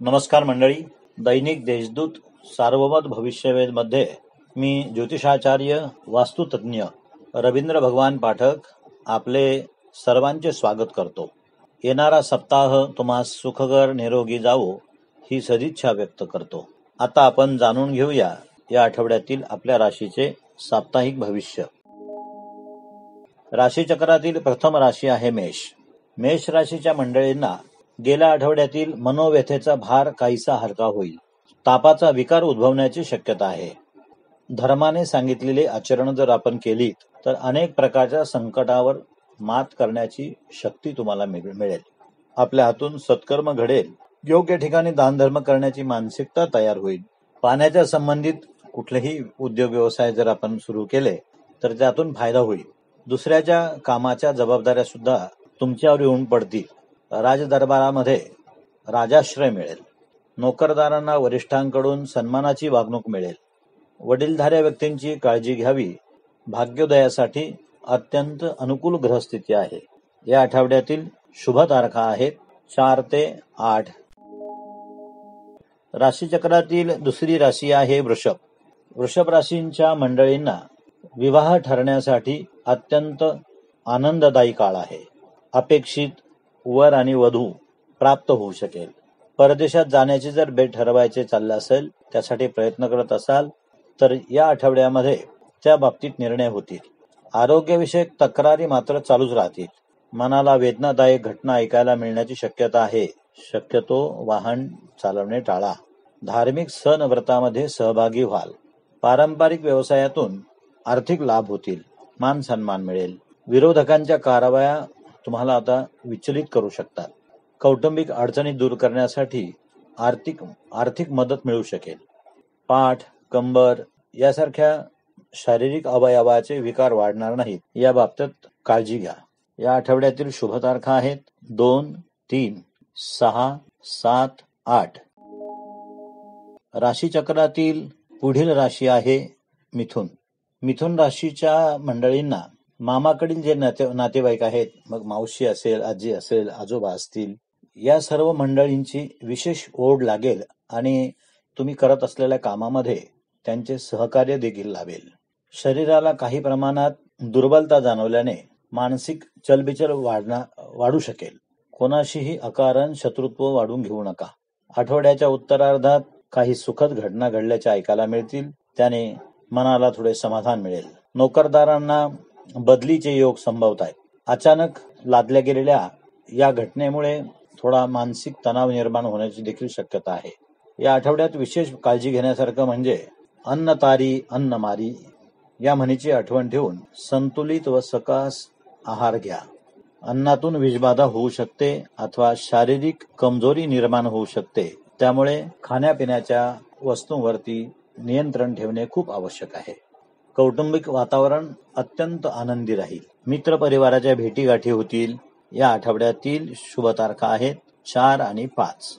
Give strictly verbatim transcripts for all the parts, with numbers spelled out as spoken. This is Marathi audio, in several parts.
नमस्कार मंडळी. दैनिक देशदूत सार्वमत भविष्यवेध मध्ये मी ज्योतिषाचार्य वास्तुतज्ञ रवींद्र भगवान पाठक आपले सर्वांचे स्वागत करतो. येणारा सप्ताह तुम्हास सुखकर निरोगी जावो ही सदिच्छा व्यक्त करतो. आता आपण जाणून घेऊया या आठवड्यातील आपल्या राशीचे साप्ताहिक भविष्य. राशीचक्रातील प्रथम राशी आहे मेष. मेष राशीच्या मंडळींना गेल्या आठवड्यातील मनोव्यथेचा भार काहीसा हलका होईल. तापाचा विकार उद्भवण्याची शक्यता आहे. धर्माने सांगितलेले आचरण जर आपण केलीत तर अनेक प्रकारच्या संकटावर मात करण्याची शक्ती तुम्हाला मिळेल. आपल्या हातून सत्कर्म घडेल. योग्य ठिकाणी दानधर्म करण्याची मानसिकता तयार होईल. पाण्याच्या संबंधित कुठलेही उद्योग व्यवसाय जर आपण सुरू केले तर त्यातून फायदा होईल. दुसऱ्याच्या कामाच्या जबाबदाऱ्या सुद्धा तुमच्यावर येऊन पडतील. राजदरबारामध्ये राजाश्रय मिळेल. नोकरदारांना वरिष्ठांकडून सन्मानाची वागणूक मिळेल. वडीलधाऱ्या व्यक्तींची काळजी घ्यावी. भाग्योदयासाठी अत्यंत अनुकूल ग्रहस्थिती आहे. या आठवड्यातील शुभ तारखा आहेत चार ते आठ. राशीचक्रातील दुसरी राशी आहे वृषभ. वृषभ राशींच्या मंडळींना विवाह ठरण्यासाठी अत्यंत आनंददायी काळ आहे. अपेक्षित वर आणि वधू प्राप्त होऊ शकेल. परदेशात जाण्याचे जर बेट ठरवायचे चालले असेल, त्यासाठी प्रयत्न करत असाल तर या आठवड्यामध्ये त्या बाबतीत निर्णय होतील. आरोग्यविषयक तक्रारी मात्र चालूच राहतील. मनाला वेदनादायक घटना ऐकायला मिळण्याची शक्यता आहे. शक्यतो वाहन चालवणे टाळा. धार्मिक सण व्रतामध्ये सहभागी व्हाल. पारंपरिक व्यवसायातून आर्थिक लाभ होतील. मान सन्मान मिळेल. विरोधकांच्या कारवाया तुम्हाला आता विचलित करू शकतात. कौटुंबिक अडचणी दूर करण्यासाठी आर्थिक आर्थिक मदत मिळू शकेल. पाठ, कंबर यासारख्या शारीरिक अवयवाचे विकार वाढणार नाहीत, या बाबतीत काळजी घ्या. या आठवड्यातील शुभ तारखा आहेत दोन, तीन, सहा, सात, आठ. राशीचक्रातील पुढील राशी आहे मिथुन. मिथुन राशीच्या मंडळींना मामाकडील जे नाते नातेवाईक आहेत, मग मावशी असेल, आजी असेल, आजोबा असतील, या सर्व मंडळींची विशेष ओढ लागेल आणि तुम्ही करत असलेल्या कामामध्ये त्यांचे सहकार्य देखील लाभेल. शरीराला काही प्रमाणात दुर्बलता जाणवल्याने मानसिक चलबिचल वाढणार वाढू शकेल. कोणाशीही अकारण शत्रुत्व वाढून घेऊ नका. आठवड्याच्या उत्तरार्धात काही सुखद घटना घडल्याचे ऐकायला मिळतील. त्याने मनाला थोडे समाधान मिळेल. नोकरदारांना बदलीचे योग संभवत आहेत. अचानक लादल्या गेलेल्या या घटनेमुळे थोडा मानसिक तणाव निर्माण होण्याची देखील शक्यता आहे. या आठवड्यात विशेष काळजी घेण्यासारखं म्हणजे अन्न तारी अन्न मारी या म्हणीची आठवण ठेवून संतुलित व सकस आहार घ्या. अन्नातून विषबाधा होऊ शकते अथवा शारीरिक कमजोरी निर्माण होऊ शकते. त्यामुळे खाण्यापिण्याच्या वस्तूंवरती नियंत्रण ठेवणे खूप आवश्यक आहे. कौटुंबिक वातावरण अत्यंत आनंदी राहील. मित्र परिवाराच्या भेटीगाठी होतील. या आठवड्यातील शुभ तारखा आहेत चार आणि पाच.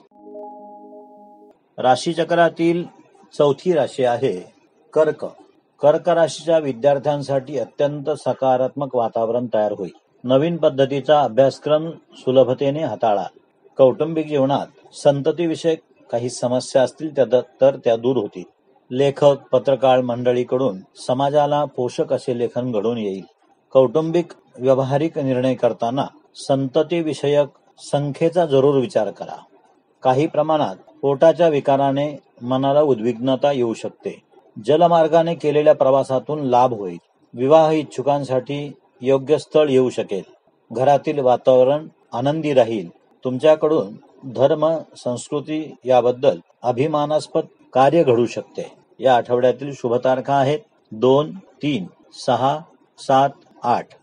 राशीचक्रातील चौथी राशी आहे कर्क. कर्क राशीच्या विद्यार्थ्यांसाठी अत्यंत सकारात्मक वातावरण तयार होईल. नवीन पद्धतीचा अभ्यासक्रम सुलभतेने हाताळा. कौटुंबिक जीवनात संततीविषयक काही समस्या असतील तर त्या दूर होतील. लेखक, पत्रकार मंडळीकडून समाजाला पोषक असे लेखन घडून येईल. कौटुंबिक व्यावहारिक निर्णय करताना संतती विषयक संख्येचा जरूर विचार करा. काही प्रमाणात पोटाच्या विकाराने मनाला उद्विग्नता येऊ शकते. जलमार्गाने केलेल्या प्रवासातून लाभ होईल. विवाह इच्छुकांसाठी योग्य स्थळ येऊ शकेल. घरातील वातावरण आनंदी राहील. तुमच्याकडून धर्म संस्कृती याबद्दल अभिमानास्पद कार्य घडू शकते. या आठवड्यातील शुभ तारखा आहेत दोन, तीन, सहा, सात, आठ.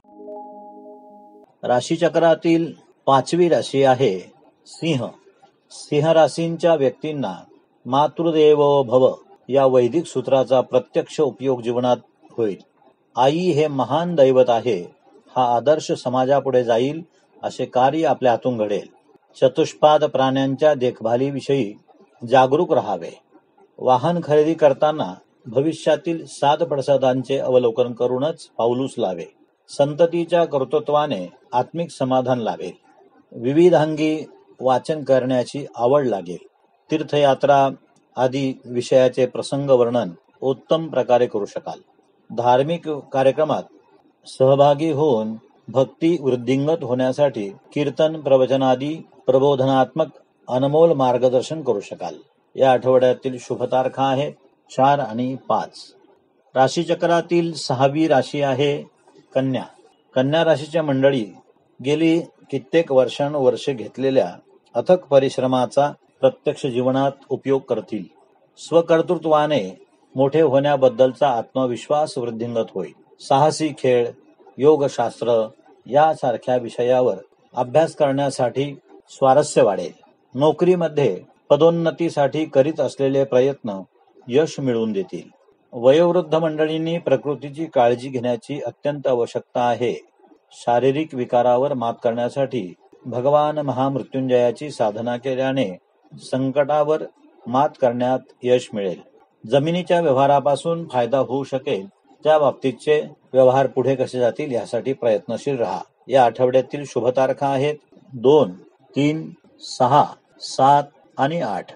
राशीचक्रातील पाचवी राशी आहे सिंह. सिंह राशींच्या व्यक्तींना मातृदेवो भव या वैदिक सूत्राचा प्रत्यक्ष उपयोग जीवनात होईल. आई हे महान दैवत आहे. हा आदर्श समाजापुढे जाईल असे कार्य आपल्या हातून घडेल. चतुष्पाद प्राण्यांच्या देखभालीविषयी जागरूक राहावे. वाहन खरेदी करताना भविष्यातील सात पडसादांचे अवलोकन करूनच पाऊल उचलावे. संततीच्या कर्तृत्वाने आत्मिक समाधान लाभेल. विविधांगी वाचन करण्याची आवड लागेल. तीर्थयात्रा आदी विषयाचे प्रसंग वर्णन उत्तम प्रकारे करू शकाल. धार्मिक कार्यक्रमात सहभागी होऊन भक्ती वृद्धिंगत होण्यासाठी कीर्तन, प्रवचनादी प्रबोधनात्मक अनमोल मार्गदर्शन करू शकाल. या आठवड्यातील शुभ तारखा आहे चार आणि पाच. राशीचक्रातील सहावी राशी आहे कन्या. कन्या राशीच्या मंडळी गेली कित्येक वर्षानुवर्षे घेतलेल्या अथक परिश्रमाचा प्रत्यक्ष जीवनात उपयोग करतील. स्वकर्तृत्वाने मोठे होण्याबद्दलचा आत्मविश्वास वृद्धिंगत होईल. साहसी खेळ, योगशास्त्र यासारख्या विषयावर अभ्यास करण्यासाठी स्वारस्य वाढेल. नोकरीमध्ये पदोन्नतीसाठी करीत असलेले प्रयत्न यश मिळवून देतील. वयोवृद्ध मंडळींनी प्रकृतीची काळजी घेण्याची अत्यंत आवश्यकता आहे. शारीरिक विकारावर मात करण्यासाठी भगवान महामृत्युंजयाची साधना केल्याने संकटावर मात करण्यात यश मिळेल. जमिनीच्या व्यवहारापासून फायदा होऊ शकेल त्या बाबतीतचे व्यवहार पुढे कसे जातील यासाठी प्रयत्नशील राहा. या आठवड्यातील शुभ तारखा आहेत दोन, तीन, सहा, सात आणि आठ.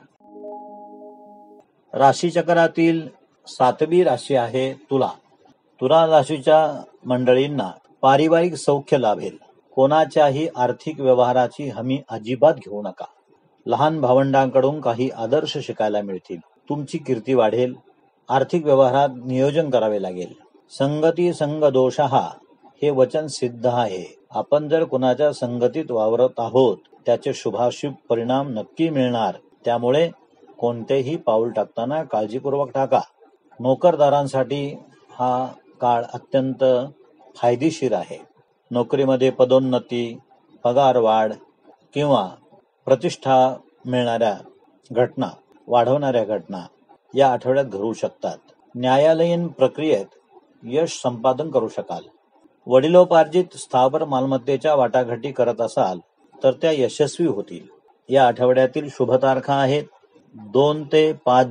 राशीचक्रातील सातवी राशी आहे तुला. तुला राशीच्या मंडळींना पारिवारिक सौख्य लाभेल. कोणाच्याही आर्थिक व्यवहाराची हमी अजिबात घेऊ नका. लहान भावंडांकडून काही आदर्श शिकायला मिळतील. तुमची कीर्ती वाढेल. आर्थिक व्यवहारात नियोजन करावे लागेल. संगती संग दोषः हे वचन सिद्ध आहे. आपण जर कुणाच्या संगतीत वावरत आहोत त्याचे शुभाशुभ परिणाम नक्की मिळणार. त्यामुळे कोणतेही पाऊल टाकताना काळजीपूर्वक टाका. नोकरदारांसाठी हा काळ अत्यंत फायदेशीर आहे. नोकरीमध्ये पदोन्नती, पगार वाढ किंवा प्रतिष्ठा मिळणाऱ्या घटना, वाढवणाऱ्या घटना या आठवड्यात घडू शकतात. न्यायालयीन प्रक्रियेत यश संपादन करू शकाल. वडिलोपार्जित स्थावर मालमत्तेच्या वाटाघाटी करत असाल तर त्या यशस्वी होतील. या आठवड्यातील शुभ तारखा आहेत दोन ते पाच.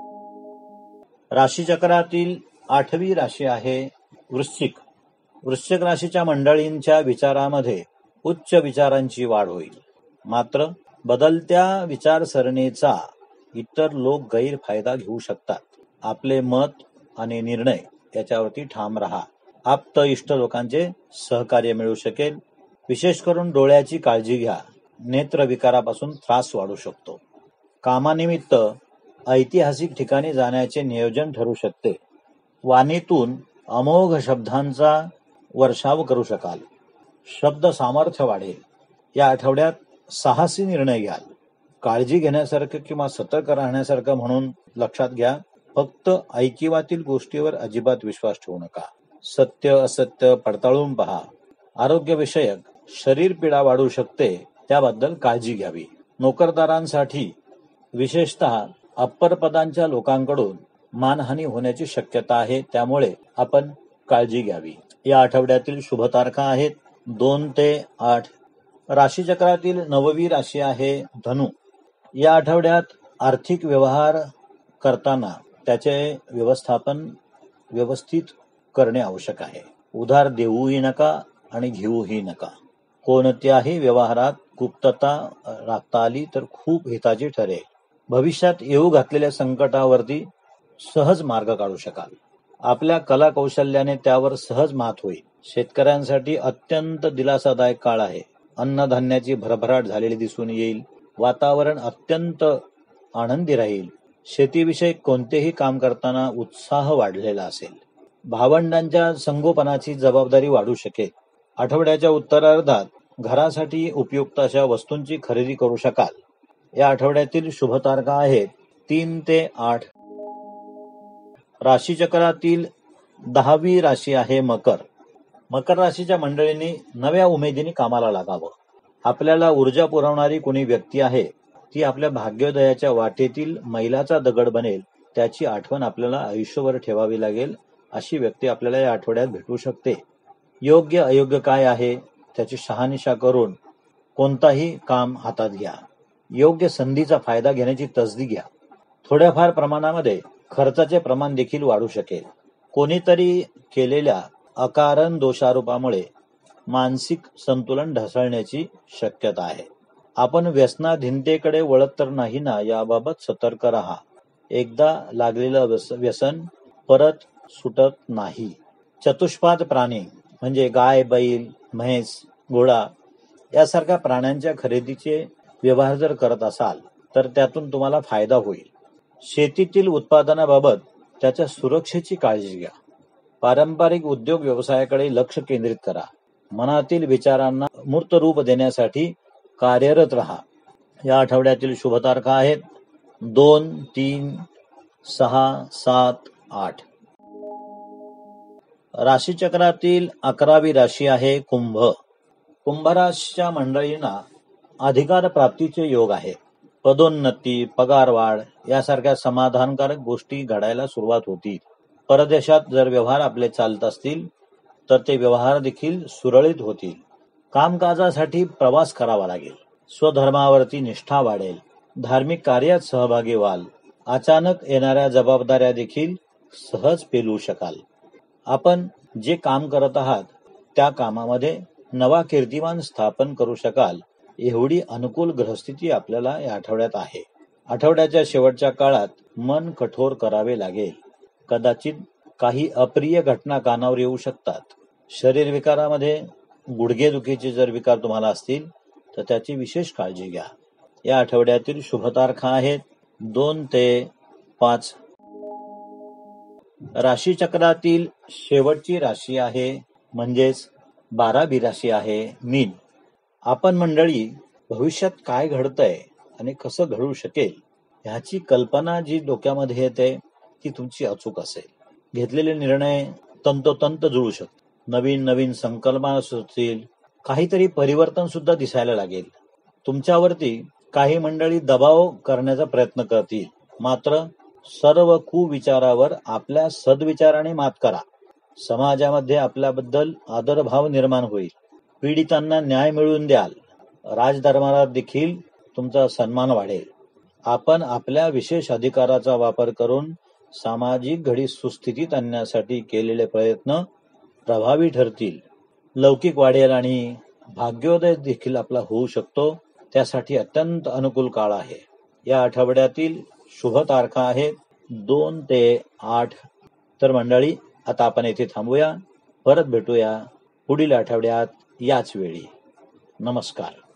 राशीचक्रातील आठवी राशी आहे वृश्चिक. वृश्चिक राशीच्या मंडळींच्या विचारामध्ये उच्च विचारांची वाढ होईल. मात्र बदलत्या विचारसरणीचा इतर लोक गैरफायदा घेऊ शकतात. आपले मत आणि निर्णय याच्यावरती ठाम राहा. आप्त इष्ट लोकांचे सहकार्य मिळू शकेल. विशेष करून डोळ्याची काळजी घ्या. नेत्र विकारापासून त्रास वाढू शकतो. कामानिमित्त ऐतिहासिक ठिकाणी जाण्याचे नियोजन ठरू शकते. वाणीतून अमोघ शब्दांचा वर्षाव करू शकाल. शब्द सामर्थ्य वाढेल. या आठवड्यात साहसी निर्णय घ्याल. काळजी घेण्यासारखं किंवा सतर्क राहण्यासारखं म्हणून लक्षात घ्या, फक्त ऐकिवातील गोष्टीवर अजिबात विश्वास ठेवू नका. सत्य असत्य पडताळून पहा. आरोग्यविषयक शरीर पीडा वाढू शकते, त्याबद्दल काळजी घ्यावी. नोकरदारांसाठी विशेषतः अप्पर पदांच्या लोकांकडून मानहानी होण्याची शक्यता आहे, त्यामुळे आपण काळजी घ्यावी. या आठवड्यातील शुभ तारखा आहेत दोन ते आठ. राशीचक्रातील नववी राशी आहे धनु. या आठवड्यात आर्थिक व्यवहार करताना त्याचे व्यवस्थापन व्यवस्थित करणे आवश्यक आहे. उधार देऊही नका आणि घेऊही नका. कोणत्याही व्यवहारात गुप्तता राखता आली तर खूप हिताची ठरेल. भविष्यात येऊ घातलेल्या संकटावरती सहज मार्ग काढू शकाल. आपल्या कला कौशल्याने त्यावर सहज मात होईल. शेतकऱ्यांसाठी अत्यंत दिलासादायक काळ आहे. अन्नधान्याची भरभराट झालेली दिसून येईल. वातावरण अत्यंत आनंदी राहील. शेतीविषयक कोणतेही काम करताना उत्साह वाढलेला असेल. भावंडांच्या संगोपनाची जबाबदारी वाढू शकेल. आठवड्याच्या उत्तरार्धात घरासाठी उपयुक्त अशा वस्तूंची खरेदी करू शकाल. या आठवड्यातील शुभ तारखा आहेत तीन ते आठ. राशीचक्रातील दहावी राशी आहे मकर. मकर राशीच्या मंडळींनी नव्या उमेदीने कामाला लागावं. आपल्याला ऊर्जा पुरवणारी कोणी व्यक्ती आहे ती आपल्या भाग्योदयाच्या वाटेतील मैलाचा दगड बनेल. त्याची आठवण आपल्याला आयुष्यभर ठेवावी लागेल. अशी व्यक्ती आपल्याला या आठवड्यात भेटू शकते. योग्य अयोग्य काय आहे त्याची शहानिशा करून कोणताही काम हातात घ्या. योग्य संधीचा फायदा घेण्याची तसदी घ्या. थोड्याफार प्रमाणामध्ये खर्चाचे प्रमाण देखील वाढू शकेल. कोणीतरी केलेल्या अकारण दोषारोपामुळे मानसिक संतुलन ढासळण्याची शक्यता आहे. आपण व्यसनाधीनतेकडे वळत तर नाही ना याबाबत सतर्क राहा. एकदा लागलेलं व्यस- व्यसन परत सुटत नाही. चतुष्पाद प्राणी म्हणजे गाय, बैल, म्हैस, घोडा यासारख्या प्राण्यांच्या खरेदीचे व्यवहार जर करत असाल तर त्यातून तुम्हाला फायदा होईल. शेतीतील उत्पादनाबाबत त्याच्या सुरक्षेची काळजी घ्या. पारंपरिक उद्योग व्यवसायाकडे लक्ष केंद्रित करा. मनातील विचारांना मूर्त रूप देण्यासाठी कार्यरत राहा. या आठवड्यातील शुभ तारखा आहेत दोन, तीन, सहा, सात, आठ. राशीचक्रातील अकरावी राशी आहे कुंभ. कुंभ राशीच्या मंडळींना अधिकार प्राप्तीचे योग आहे. पदोन्नती, पगारवाढ यासारख्या समाधानकारक गोष्टी घडायला सुरुवात होतील. परदेशात जर व्यवहार आपले चालत असतील तर ते व्यवहार देखील सुरळीत होतील. कामकाजासाठी प्रवास करावा लागेल. स्वधर्मावरती निष्ठा वाढेल. धार्मिक कार्यात सहभागी व्हाल. अचानक येणाऱ्या जबाबदाऱ्या देखील सहज पेलू शकाल. आपण जे काम करत आहात त्या कामामध्ये नवा कीर्तिमान स्थापन करू शकाल एवढी अनुकूल ग्रहस्थिती आपल्याला या आठवड्यात आहे. आठवड्याच्या शेवटच्या काळात मन कठोर करावे लागेल. कदाचित काही अप्रिय घटना कानावर येऊ शकतात. शरीर विकारामध्ये गुडघेदुखीचे जर विकार तुम्हाला असतील तर त्याची विशेष काळजी घ्या. या आठवड्यातील शुभ तारखा आहेत दोन ते पाच. राशीचक्रातील शेवटची राशी आहे म्हणजेच बारावी राशी आहे मीन. आपण मंडळी भविष्यात काय घडतंय आणि कसं घडू शकेल ह्याची कल्पना जी डोक्यामध्ये येते ती तुमची अचूक असेल. घेतलेले निर्णय तंतोतंत जुळू शकतात. नवीन नवीन संकल्पना सुचतील. काहीतरी परिवर्तन सुद्धा दिसायला लागेल. तुमच्यावरती काही मंडळी दबाव करण्याचा प्रयत्न करतील. मात्र सर्व कुविचारावर आपल्या सद्विचाराने मात करा. समाजामध्ये आपल्याबद्दल आदरभाव निर्माण होईल. पीडितांना न्याय मिळवून द्याल. राजदरबारात देखील तुमचा सन्मान वाढेल. आपण आपल्या विशेष अधिकाराचा वापर करून सामाजिक घडी सुस्थितीत आणण्यासाठी केलेले प्रयत्न प्रभावी ठरतील. लौकिक वाढेल आणि भाग्योदय देखील आपला होऊ शकतो. त्यासाठी अत्यंत अनुकूल काळ आहे. या आठवड्यातील शुभ तारखा आहेत दोन ते आठ. तर मंडळी आता आपण येथे थांबूया. परत भेटूया पुढील आठवड्यात याच वेळी. नमस्कार.